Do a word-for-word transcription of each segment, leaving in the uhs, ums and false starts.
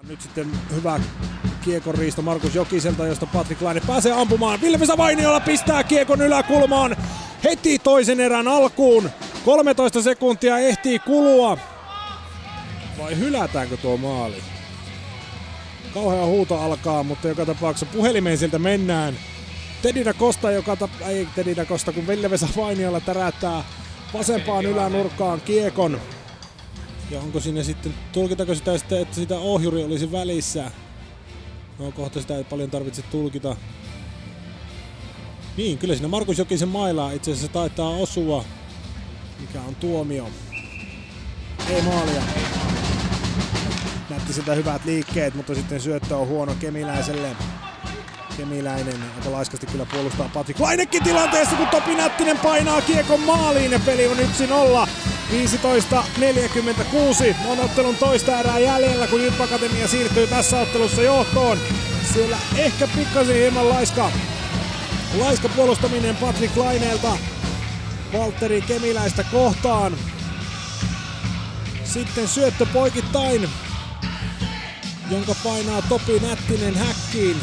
Nyt sitten hyvä kiekon riisto Markus Jokiselta, josta Patrik Laine pääsee ampumaan. Ville-Vesa Vainiola pistää kiekon yläkulmaan heti toisen erän alkuun. kolmetoista sekuntia ehtii kulua. Vai hylätäänkö tuo maali? Kauhea huuto alkaa, mutta joka tapauksessa puhelimeen siltä mennään. Teddy da Costa, joka tap... ei Teddy da Costa, kun Ville-Vesa Vainiola täräyttää vasempaan ylänurkkaan kiekon. Ja onko siinä sitten, tulkitako sitä sitten, että sitä ohjuri olisi välissä? No kohta sitä ei paljon tarvitse tulkita. Niin, kyllä siinä Markus Jokisen mailaa itse asiassa taitaa osua. Mikä on tuomio? Ei maalia. Näytti sitä hyvät liikkeet, mutta sitten syöttö on huono Kemiläiselle. Kemiläinen aika laiskasti kyllä puolustaa Patrik Lainekin tilanteessa, kun Topi Nättinen painaa kiekon maaliin ja peli on yksi nolla. viisitoista neljäkymmentäkuusi on ottelun toista erää jäljellä, kun J Y P Akatemia siirtyy tässä ottelussa johtoon. Siellä ehkä pikkasen hieman laiska, laiska puolustaminen Patrik Laineelta Valtteri Kemiläistä kohtaan. Sitten syöttö poikittain, jonka painaa Topi Nättinen häkkiin.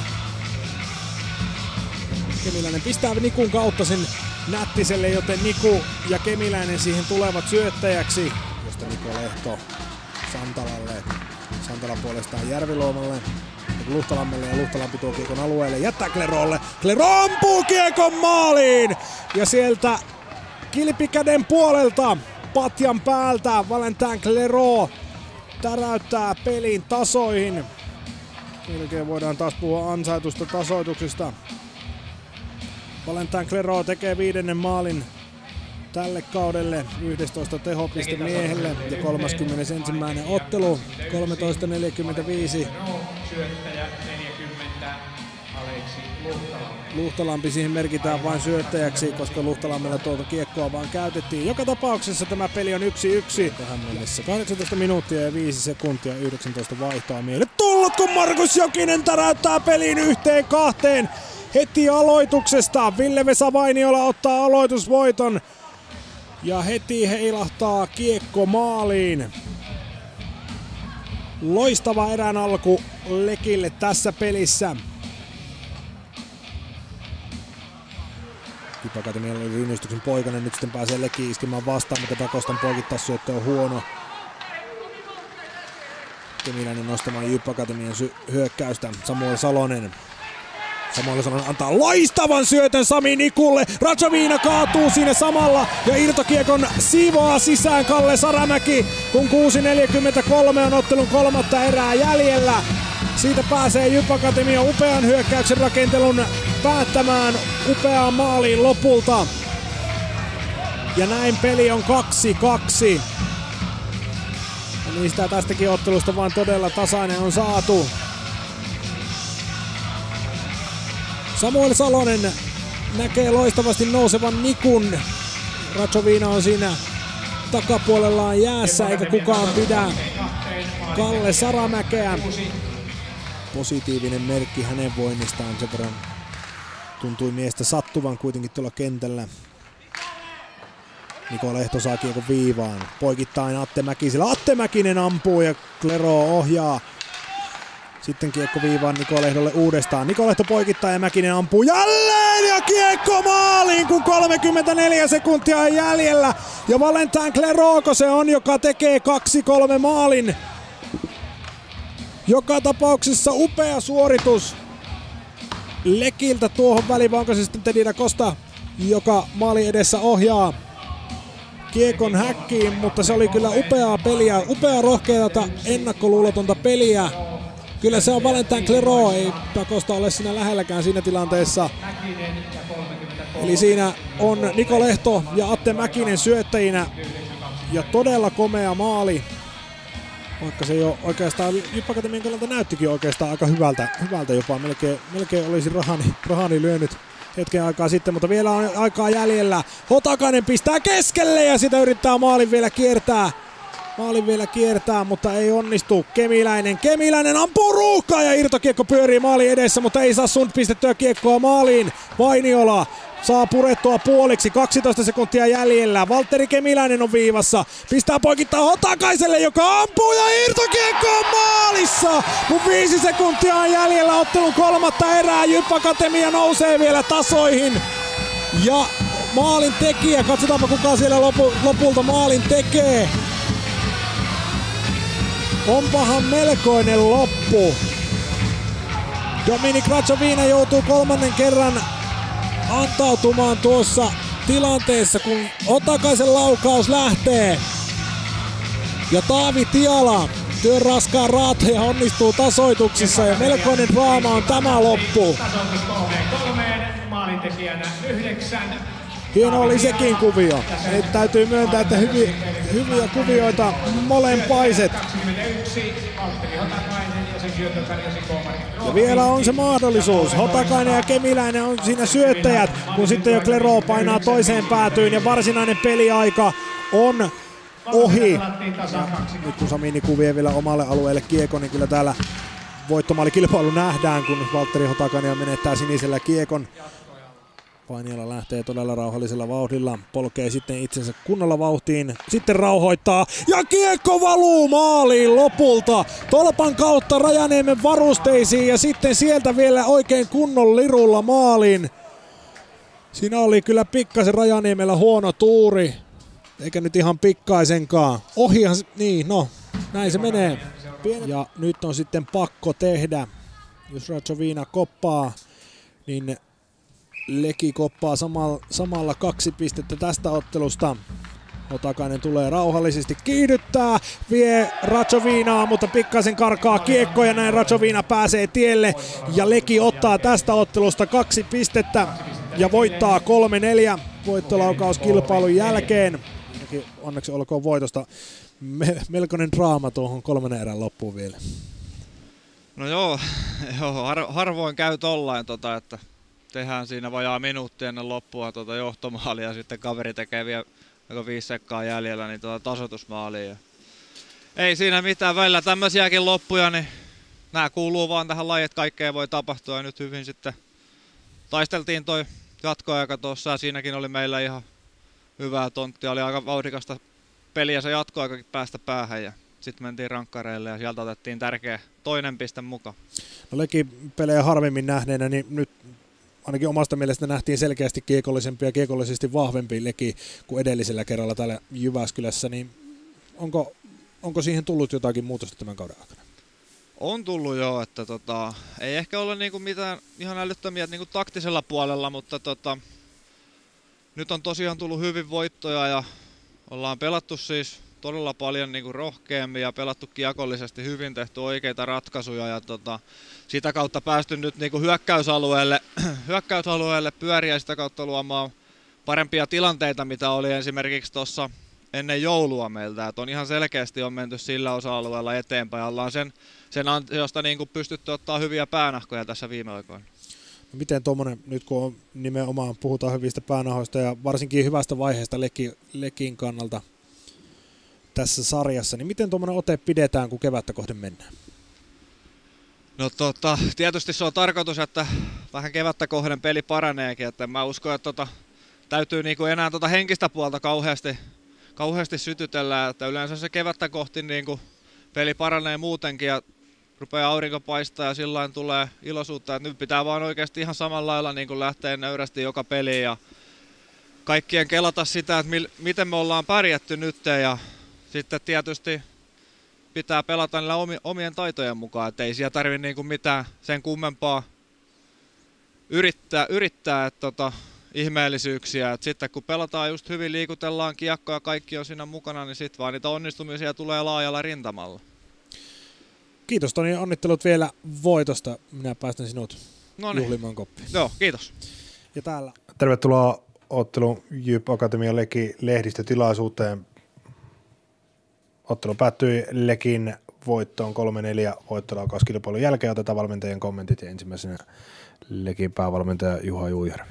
Kemiläinen pistää Nikun kautta sen Nättiselle, joten Niku ja Kemiläinen siihen tulevat syöttäjäksi, josta Niko Lehto Santalalle. Santala puolestaan Järviluomalle, Luhtalammelle ja Luhtalampi tuo kiekon alueelle, jättää Klerolle. Klero ampuu kiekon maaliin! Ja sieltä kilpikäden puolelta patjan päältä Valentin Klero täräyttää pelin tasoihin. Melkein voidaan taas puhua ansaitusta tasoituksesta. Valentin Klero tekee viidennen maalin tälle kaudelle, yksitoista tehopiste miehelle ja kolmaskymmenesensimmäinen ottelu, kolmetoista neljäkymmentäviisi. Luhtalampi siihen merkitään vain syöttäjäksi, koska Luhtalammella tuolta kiekkoa vaan käytettiin. Joka tapauksessa tämä peli on yksi yksi tähän mennessä. kahdeksantoista minuuttia ja viisi sekuntia, yhdeksäntoista vaihtoa miele tullut, kun Markus Jokinen täräyttää pelin yhteen kahteen. Heti aloituksesta Ville-Vesa Vainiola ottaa aloitusvoiton ja heti heilahtaa kiekko maaliin. Loistava erän alku Lekille tässä pelissä. J Y P Akatemialla oli rynnistyksen Poikanen, nyt sitten pääsee Leki iskemään vastaan, mutta da Costan poikittaisyöttö on huono. Kemiläinen nostamaan J Y P Akatemian hyökkäystä, Samuel Salonen. Samuel Salonen antaa loistavan syötön Sami Nikulle. Rajoviina kaatuu siinä samalla ja irtokiekon siivoaa sisään Kalle Saramäki, kun kuusi neljäkymmentäkolme on ottelun kolmatta erää jäljellä. Siitä pääsee J Y P Akatemia upean hyökkäyksen rakentelun päättämään upeaan maaliin lopulta. Ja näin peli on kaksi kaksi. Ja niistä tästäkin ottelusta vaan todella tasainen on saatu. Samuel Salonen näkee loistavasti nousevan Nikun. Rajoviina on siinä takapuolellaan jäässä eikä kukaan pidä Kalle Saramäkeä. Positiivinen merkki hänen voinnistaan, sen verran tuntui miestä sattuvan kuitenkin tuolla kentällä. Niko Lehto saa kiekon viivaan. Poikittain Atte Mäkisellä. Atte Mäkinen ampuu ja Klero ohjaa. Sitten kiekko viivaan Niko Lehdolle uudestaan. Niko Lehto poikittaa ja Mäkinen ampuu jälleen ja kiekko maaliin, kun kolmekymmentäneljä sekuntia on jäljellä. Ja Valentin Kleroko se on, joka tekee kaksi kolme maalin. Joka tapauksessa upea suoritus Lekiltä tuohon väliin, vai onko se sitten Teddy da Costa, joka maali edessä ohjaa kiekon häkkiin, mutta se oli kyllä upeaa peliä, upeaa rohkeata ennakkoluulotonta peliä. Kyllä se on Valentin Klero, ei da Costa ole siinä lähelläkään siinä tilanteessa. Eli siinä on Niko Lehto ja Atte Mäkinen syöttäjinä ja todella komea maali. Vaikka se jo oikeastaan J Y P Akatemian kannalta näyttikin oikeastaan aika hyvältä, hyvältä jopa. Melkein, melkein olisi Rahani, Rahani lyönyt hetken aikaa sitten, mutta vielä on aikaa jäljellä. Hotakainen pistää keskelle ja sitä yrittää maalin vielä kiertää. Maalin vielä kiertää, mutta ei onnistu. Kemiläinen, Kemiläinen ampuu ruuhkaa ja irtokiekko pyörii maalin edessä, mutta ei saa Sund pistettyä kiekkoa maaliin. Vainiola saa purettua puoliksi, kaksitoista sekuntia jäljellä. Valtteri Kemiläinen on viivassa, pistää poikittaa Hotakaiselle, joka ampuu ja irtokiekko on maalissa! vauhdissa, kun viisi sekuntia on jäljellä ottelun kolmatta erää. Jyp Akatemia nousee vielä tasoihin. Ja maalin tekijä, katsotaanpa kuka siellä lopu, lopulta maalin tekee. Onpahan melkoinen loppu. Dominik Rachovina joutuu kolmannen kerran antautumaan tuossa tilanteessa, kun Hotakaisen laukaus lähtee. Ja Taavi Tiala työn raskaan raateen onnistuu tasoituksissa ja melkoinen draama on tämä loppu. Hieno oli sekin kuvio. Et täytyy myöntää, että hyviä, hyviä kuvioita molempaiset. Ja vielä on se mahdollisuus. Hotakainen ja Kemiläinen on siinä syöttäjät, kun sitten jo Klero painaa toiseen päätyyn ja varsinainen peliaika on ohi. Ja nyt kun Samini kuvie vielä omalle alueelle kiekon, niin kyllä täällä voittomaalikilpailu nähdään, kun Valtteri Hotakainen menettää sinisellä kiekon. Painiala lähtee todella rauhallisella vauhdilla, polkee sitten itsensä kunnolla vauhtiin, sitten rauhoittaa ja kiekko valuu maaliin lopulta tolpan kautta Rajaniemen varusteisiin ja sitten sieltä vielä oikein kunnon lirulla maaliin. Siinä oli kyllä pikkasen Rajaniemellä huono tuuri, eikä nyt ihan pikkaisenkaan. Ohihan, niin no, näin se menee. Ja nyt on sitten pakko tehdä, jos Rachovina koppaa, niin Leki koppaa samalla, samalla kaksi pistettä tästä ottelusta. Hotakainen tulee rauhallisesti kiihdyttää, vie Rachovinaa, mutta pikkasen karkaa kiekko ja näin Rachovina pääsee tielle. Ja Leki ottaa tästä ottelusta kaksi pistettä ja voittaa kolme neljä voittolaukauskilpailun jälkeen. Onneksi olkoon voitosta. Me, melkoinen draama tuohon kolmen erän loppuun vielä. No joo, joo har, harvoin käy tollain, tota, että tehdään siinä vajaa minuutti ennen loppua tota johtomaalia ja sitten kaveri tekee vielä viisi sekkaa jäljellä niin tota tasoitusmaalia. Ei siinä mitään, välillä tämmöisiäkin loppuja, niin nämä kuuluu vaan tähän lajiin, että kaikkea voi tapahtua ja nyt hyvin sitten taisteltiin toi jatkoaika tuossa ja siinäkin oli meillä ihan hyvää tonttia, oli aika vauhdikasta peliä se jatkoaikakin päästä päähän ja sitten mentiin rankkareille ja sieltä otettiin tärkeä toinen piste mukaan. No Leki pelejä harvemmin nähneenä, niin nyt ainakin omasta mielestä nähtiin selkeästi kiekollisempi ja kiekollisesti vahvempi Leki kuin edellisellä kerralla täällä Jyväskylässä, niin onko, onko siihen tullut jotakin muutosta tämän kauden aikana? On tullut jo, että tota, ei ehkä ole niinku mitään ihan älyttömiä niinku taktisella puolella, mutta tota, nyt on tosiaan tullut hyvin voittoja ja ollaan pelattu siis todella paljon niinku rohkeammin ja pelattu kiekollisesti hyvin, tehty oikeita ratkaisuja ja tota, sitä kautta päästy nyt niinku hyökkäysalueelle, hyökkäysalueelle pyöriä ja sitä kautta luomaan parempia tilanteita, mitä oli esimerkiksi tuossa ennen joulua meiltä. Et on ihan selkeästi on menty sillä osa-alueella eteenpäin. Ollaan sen, sen ansiosta niinku pystytty ottaa hyviä päänahkoja tässä viime aikoina. No miten tuommoinen, nyt kun on nimenomaan puhutaan hyvistä päänahhoista ja varsinkin hyvästä vaiheesta Leki, Lekin kannalta tässä sarjassa, niin miten tuommoinen ote pidetään, kun kevättä kohden mennään? No tota, tietysti se on tarkoitus, että vähän kevättä kohden peli paraneekin, että mä uskon, että tota, täytyy niinku enää tota henkistä puolta kauheasti, kauheasti sytytellä, että yleensä se kevättä kohti niinku peli paranee muutenkin ja rupeaa aurinko paistaa ja sillain tulee iloisuutta, että nyt pitää vaan oikeasti ihan samalla lailla niin kuin lähteä nöyrästi joka peliin ja kaikkien kelata sitä, että mil, miten me ollaan pärjätty nyt ja sitten tietysti pitää pelata niillä omi, omien taitojen mukaan, että ei siellä tarvitse niin kuin mitään sen kummempaa yrittää, yrittää että tota, ihmeellisyyksiä, että sitten kun pelataan just hyvin, liikutellaan kiekkoa ja kaikki on siinä mukana, niin sitten vaan niitä onnistumisia tulee laajalla rintamalla. Kiitos Toni, onnittelut vielä voitosta. Minä päästän sinut Noniin. juhlimaan koppiin. Joo, kiitos. Ja täällä. Tervetuloa ottelun Jyp Akatemia Leki lehdistötilaisuuteen. Ottelu päättyi Lekin voittoon kolme neljä voittolaukauskilpailun jälkeen. Otetaan valmentajien kommentit ja ensimmäisenä Lekin päävalmentaja Juha Juujärvi.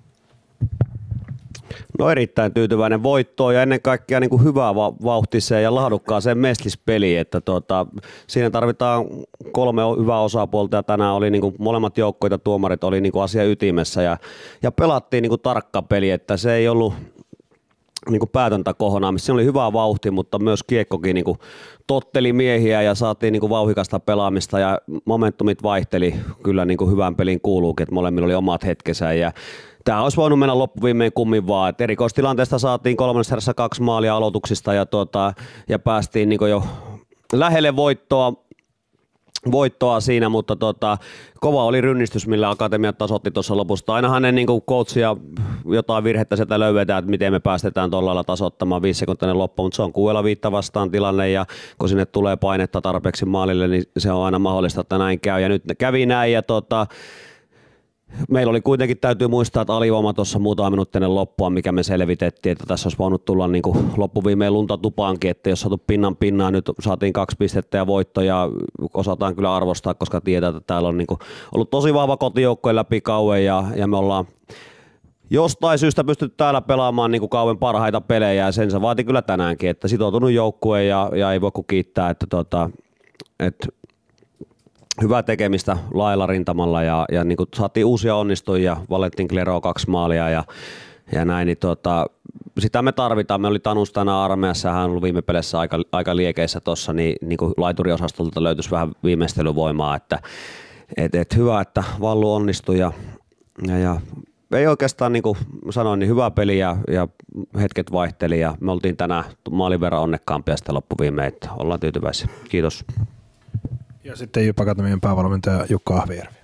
No erittäin tyytyväinen voittoon ja ennen kaikkea niin kuin hyvää vauhtiseen ja laadukkaaseen mestispeliin, että tuota, siinä tarvitaan kolme hyvää osapuolta ja tänään oli niin kuin molemmat joukkoita, tuomarit oli niin kuin asia ytimessä ja, ja pelattiin niin kuin tarkka peli, että se ei ollut, niin kuin päätöntä kohdaan, missä oli hyvä vauhti, mutta myös kiekkokin niin kuin totteli miehiä ja saatiin niin kuin vauhikasta pelaamista ja momentumit vaihteli kyllä niin kuin hyvän pelin kuuluukin, että molemmilla oli omat hetkensä ja tämä olisi voinut mennä loppuviimein kummin vaan, että erikoistilanteesta saatiin kolmannessa erässä kaksi maalia aloituksista ja, tuota, ja päästiin niin kuin jo lähelle voittoa, voittoa siinä, mutta tota, kova oli rynnistys, millä Akatemia tasoitti tuossa lopussa. Ainahan ne niin coachia jotain virhettä sieltä löydetään, että miten me päästetään tuolla lailla tasoittamaan viisi sekuntia loppuun, mutta se on kuudella viittä vastaan tilanne ja kun sinne tulee painetta tarpeeksi maalille, niin se on aina mahdollista, että näin käy ja nyt kävi näin ja tota, meillä oli kuitenkin, täytyy muistaa, että alivoima tuossa muutama minuuttinen loppua, mikä me selvitettiin, että tässä olisi voinut tulla niin kuin loppuviimeen lunta tupaankin, että jos saatu pinnan pinnaan, nyt saatiin kaksi pistettä ja voitto ja osataan kyllä arvostaa, koska tietää, että täällä on niin kuin ollut tosi vahva kotijoukkojen läpi kauan ja, ja me ollaan jostain syystä pystytty täällä pelaamaan niin kuin kauan parhaita pelejä ja sen se vaati kyllä tänäänkin, että sitoutunut joukkue ja, ja ei voi kuin kiittää, että, tota, että hyvää tekemistä laajalla rintamalla ja, ja niin kuin saatiin uusia onnistujia, Valentin Clero kaksi maalia ja, ja näin, niin tuota, sitä me tarvitaan. Me oli Tanus tänään armeijassa, hän on ollut viime peleissä aika, aika liekeissä tuossa, niin, niin kuin laituriosastolta löytyisi vähän viimeistelyvoimaa, että et, et hyvä, että Vallu onnistui ja, ja, ja ei oikeastaan niin kuin sanoin, niin hyvä peli ja, ja hetket vaihteli ja me oltiin tänään maalin verran onnekkaampia sitten loppuviimeen, että ollaan tyytyväisiä. Kiitos. Ja sitten Jyp Akatemian päävalmentaja Jukka Ahvijärvi.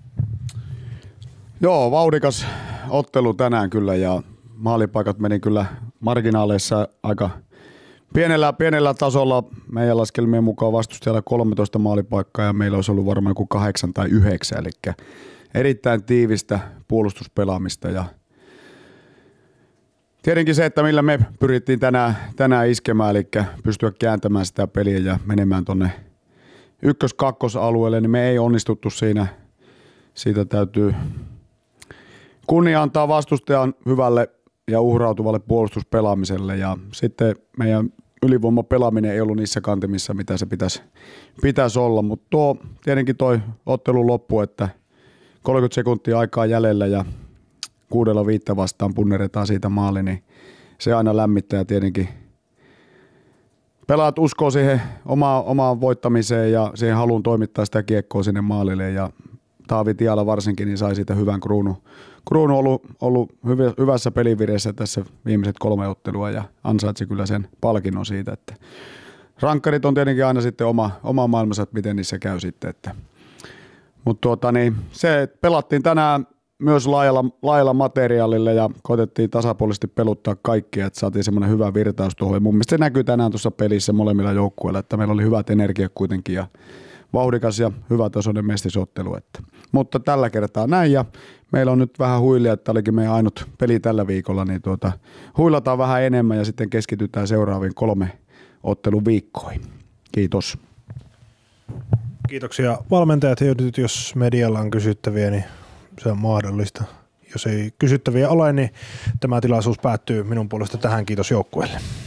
Joo, vauhdikas ottelu tänään kyllä ja maalipaikat meni kyllä marginaaleissa aika pienellä, pienellä tasolla. Meidän laskelmien mukaan vastustajalla kolmetoista maalipaikkaa ja meillä olisi ollut varmaan joku kahdeksan tai yhdeksän, eli erittäin tiivistä puolustuspelaamista ja tietenkin se, että millä me pyrittiin tänään, tänään iskemään, eli pystyä kääntämään sitä peliä ja menemään tonne ykkös-kakkosalueelle, niin me ei onnistuttu siinä. Siitä täytyy kunnia antaa vastustajan hyvälle ja uhrautuvalle puolustuspelaamiselle. Ja sitten meidän ylivoimapelaaminen ei ollut niissä kantimissa, mitä se pitäisi, pitäisi olla. Mutta tuo tietenkin toi ottelun loppu, että kolmekymmentä sekuntia aikaa jäljellä ja kuudella viittä vastaan punneretaan siitä maali, niin se aina lämmittää tietenkin. Pelaat uskoo siihen omaan, omaan voittamiseen ja siihen haluun toimittaa sitä kiekkoa sinne maalille ja Taavi Tiala varsinkin niin sai siitä hyvän kruunu. Kruunu on ollut, ollut hyvä, hyvässä pelivireessä tässä viimeiset kolme ottelua ja ansaitsi kyllä sen palkinnon siitä, että rankkarit on tietenkin aina sitten oma, oma maailmansa, että miten niissä käy sitten. Mutta tuota, niin, se pelattiin tänään myös laajalla, laajalla materiaalilla ja koetettiin tasapuolisesti peluttaa kaikkia, että saatiin semmoinen hyvä virtaus tuohon. Ja mun mielestä se näkyy tänään tuossa pelissä molemmilla joukkueilla, että meillä oli hyvät energiat kuitenkin ja vauhdikas ja hyvätasoinen mestisottelu. Että. Mutta tällä kertaa näin ja meillä on nyt vähän huilia, että olikin meidän ainut peli tällä viikolla, niin tuota, huilataan vähän enemmän ja sitten keskitytään seuraaviin kolme ottelun viikkoihin. Kiitos. Kiitoksia valmentajat ja nyt jos medialla on kysyttäviä, niin se on mahdollista. Jos ei kysyttäviä ole, niin tämä tilaisuus päättyy minun puolesta tähän. Kiitos joukkueelle.